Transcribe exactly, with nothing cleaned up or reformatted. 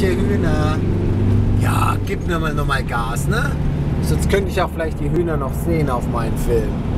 Welche Hühner? Ja, gib mir mal nochmal Gas, ne? Sonst könnte ich auch vielleicht die Hühner noch sehen auf meinen Film.